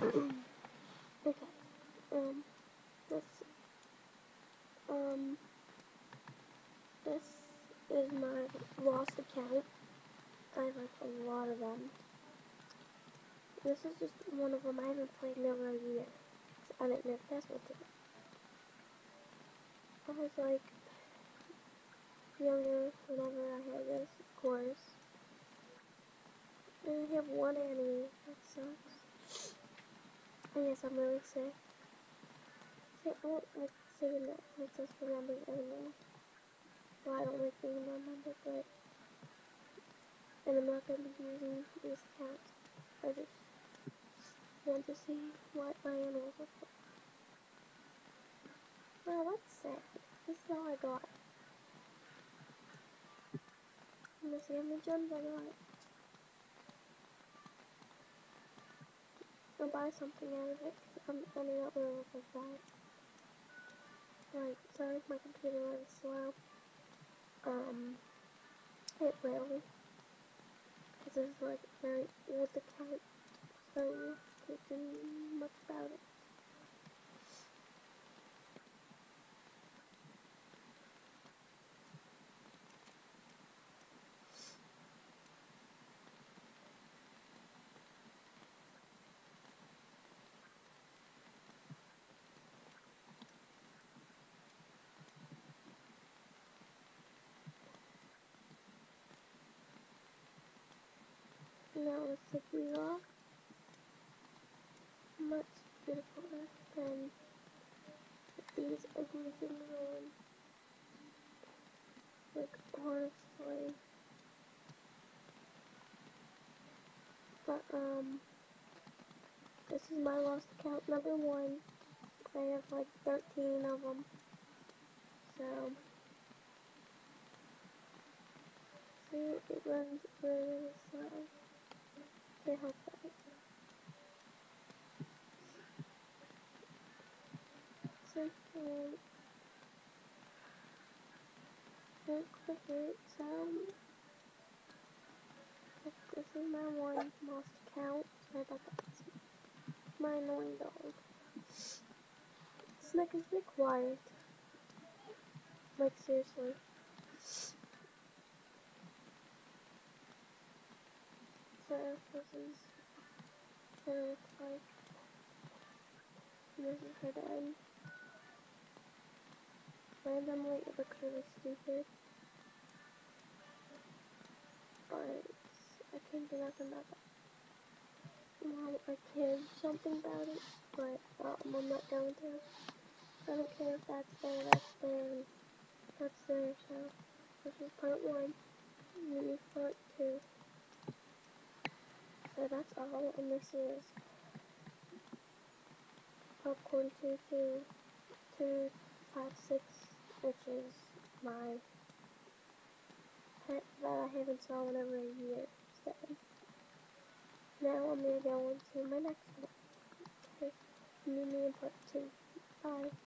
Okay. This um this is my lost account. I have like a lot of them. This is just one of them. I haven't played in over a year. I didn't know the password to it. I was like younger whenever I had this, of course. And I have one enemy. That sucks. And yes, I'm really sick. See, I don't like saying that. It just remember everything. Well, I don't like being remembered, but and I'm not going to be using these accounts. I just want to see what my animals look like. Well, that's sad. This is all I got. I'm gonna see how many gems I got. I'll buy something out of it, because I mean, not really look like that. Right, sorry if my computer runs slow. It will. Because this is like a very old account, so can't do much about it. Now let's take these off. Much beautifuler than these ugly things on. Like, honestly. But, this is my lost account number 1. I have like 13 of them. So, see, it runs really slow. Can't help that. So, click it. So, this is my one lost account. Sorry about that. My annoying dog. Snick is be quiet. Like, seriously. So, this is what it looks like. This is her dad. Randomly, it looks really stupid. But I can't do nothing about that. Mom, I can something about it, but I'm not going to. I don't care if that's there, and that's there, so this is part 1, and this is part 2. So that's all, and this is Popcorn 22256, which is my pet that I haven't saw in over a year. So now I'm gonna go on to my next one. Okay, meet me in part 2. Bye.